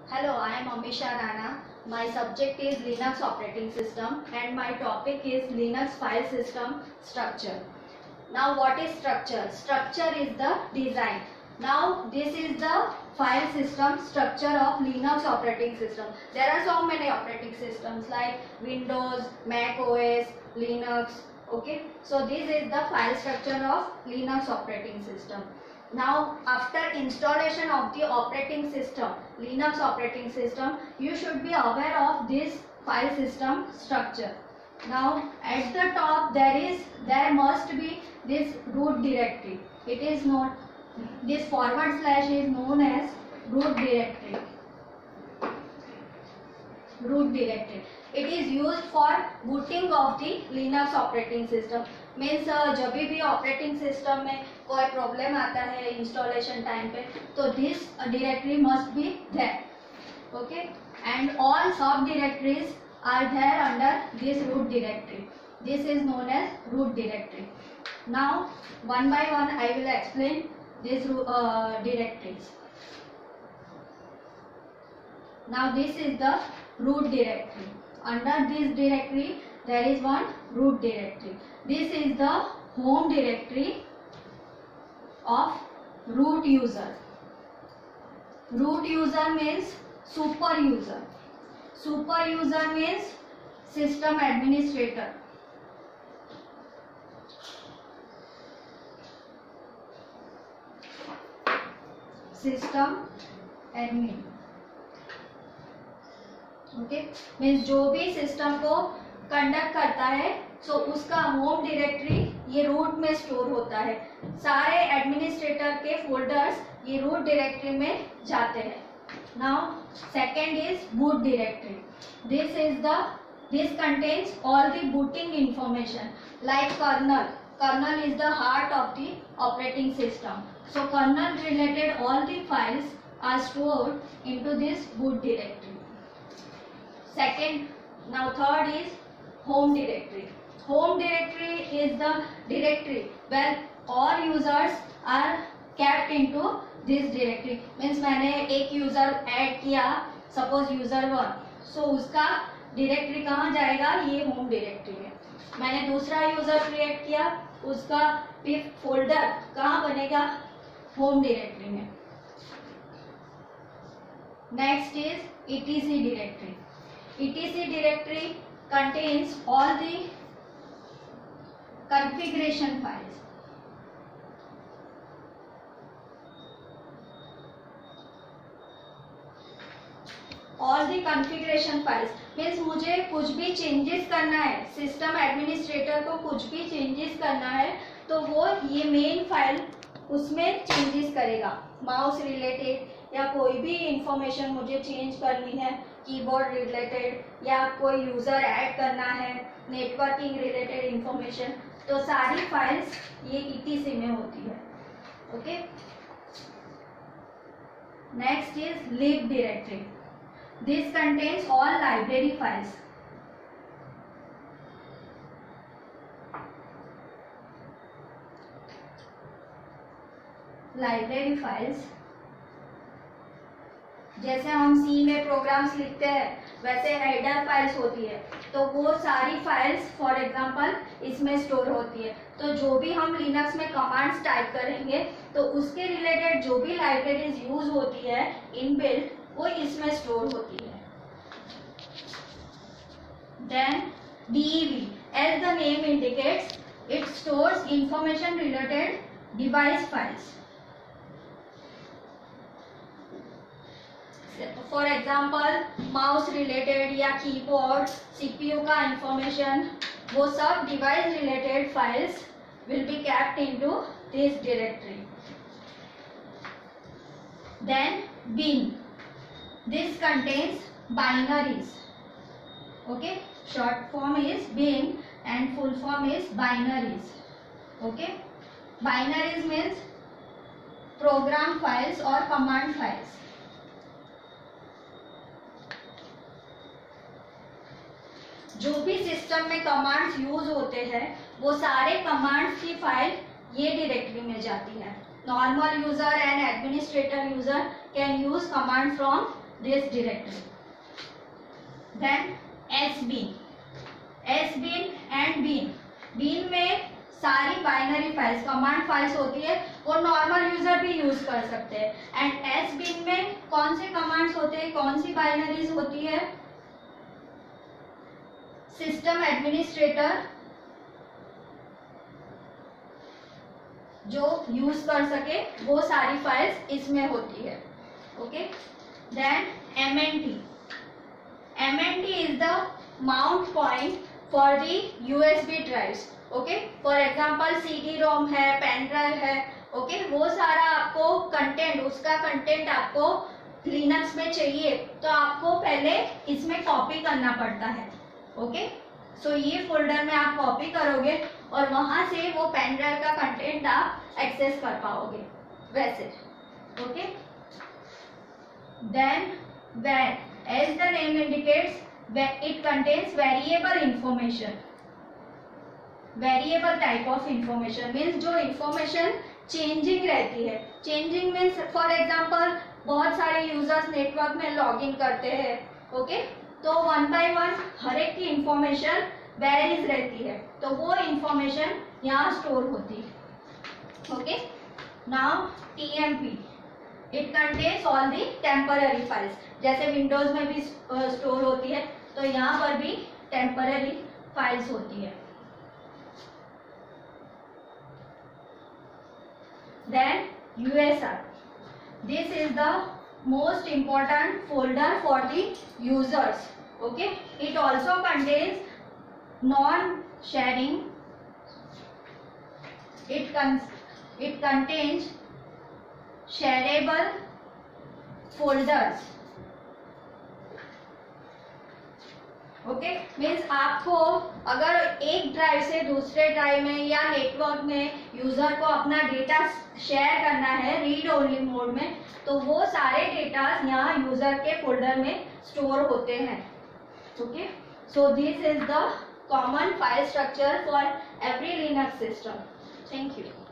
Hello, I am Amisha Rana. My subject is Linux operating system and my topic is Linux file system structure. Now what is structure? Structure is the design. Now this is the file system structure of Linux operating system. There are so many operating systems like Windows, Mac OS, Linux. Okay, so this is the file structure of Linux operating system. Now after installation of the operating system, Linux operating system, you should be aware of this file system structure. Now at the top there must be this root directory. It is not, this forward slash is known as root directory. Root directory. It is used for booting of the Linux operating system. Means जब भी operating system में कोई problem आता है installation time पे, तो this directory must be there. Okay, and all सब directories are there under this root directory. This is known as root directory. Now one by one I will explain this directories. Now this is the root directory. Under this directory there is one root directory. This is the home directory of root user. Root user means super user. Super user means system administrator. System admin. Okay, means जो भी system को conduct करता है so उसका home directory ये root में store होता है. सारे एडमिनिस्ट्रेटर के फोल्डर्स ये रूट डायरेक्टरी में जाते हैं. Now second is boot directory. This contains all the booting information like kernel. Kernel is the heart of the operating system. So kernel related all the files are stored into this boot directory. Second, now third is home directory. Home directory is the directory where all users are kept into this directory. Means मैंने एक user add किया, suppose user 1, so उसका directory कहाँ जाएगा? ये home directory में. मैंने दूसरा यूजर क्रिएट किया, उसका भी फोल्डर कहाँ बनेगा? होम डायरेक्टरी में. Next is etc directory. etc directory contains all the configuration files. All the configuration files means मुझे कुछ भी चेंजेस करना है, सिस्टम एडमिनिस्ट्रेटर को कुछ भी चेंजेस करना है तो वो ये मेन फाइल उसमें चेंजेस करेगा. माउस रिलेटेड या कोई भी इंफॉर्मेशन मुझे चेंज करनी है, कीबोर्ड रिलेटेड या कोई यूजर ऐड करना है, नेटवर्किंग रिलेटेड इंफॉर्मेशन, तो सारी फाइल्स ये etc में होती है. Okay, next is lib directory. This contains all library files. Library files जैसे हम सी में प्रोग्राम्स लिखते हैं वैसे हेडर फाइल्स होती है, तो वो सारी फाइल्स फॉर एग्जांपल इसमें स्टोर होती है. तो जो भी हम लिनक्स में कमांड्स टाइप करेंगे तो उसके रिलेटेड जो भी लाइब्रेरीज यूज होती है इनबिल्ट, वो इसमें स्टोर होती है. Then DEV, as the name indicates, it stores information related device files. For example mouse related या कीबोर्ड, सीपीयू का इंफॉर्मेशन, वो सब device related files will be kept into this directory. Then bin. This contains binaries. Okay, short form is bin and full form is binaries. Okay, binaries means program files or command files. जो भी system में commands use होते हैं वो सारे commands की file ये directory में जाती है. Normal user and administrator user can use command from this directory. Then sbean and bean में सारी बाइनरी फाइल्स, कमांड फाइल्स होती है, वो नॉर्मल यूजर भी यूज कर सकते हैं. एंड sbean में कौन से कमांड्स होते हैं, कौन सी बाइनरीज होती है, सिस्टम एडमिनिस्ट्रेटर जो यूज कर सके वो सारी फाइल्स इसमें होती है. Okay. Then MNT is the mount point for the USB drives. Okay. For example CD-ROM है, पेन ड्राइव है. ओके. वो सारा आपको कंटेंट, उसका कंटेंट आपको लिनक्स में चाहिए तो आपको पहले इसमें कॉपी करना पड़ता है. ओके. सो ये फोल्डर में आप कॉपी करोगे और वहां से वो पेन ड्राइव का कंटेंट आप एक्सेस कर पाओगे वैसे. Okay. Then WAR, as the name indicates, it contains variable information. Variable type of information means जो इंफॉर्मेशन चेंजिंग रहती है. चेंजिंग मीन्स फॉर एग्जांपल बहुत सारे यूजर्स नेटवर्क में लॉग इन करते हैं. ओके. तो 1 बाय 1 हर एक की इंफॉर्मेशन वेरीज रहती है, तो वो इंफॉर्मेशन यहाँ स्टोर होती है. Okay. Now TMP, it contains all the temporary files. जैसे विंडोज में भी स्टोर होती है तो यहाँ पर भी टेम्पररी फाइल्स होती है. Then USR, this is the most important folder for the users. Okay. It also contains non-sharing. It contains shareable folders. Okay. Means आपको अगर एक ड्राइव से दूसरे ड्राइव में या नेटवर्क में यूजर को अपना डेटा शेयर करना है रीड ओनली मोड में, तो वो सारे डेटा यहाँ यूजर के फोल्डर में स्टोर होते हैं. Okay. So this is the common file structure for every Linux system. Thank you.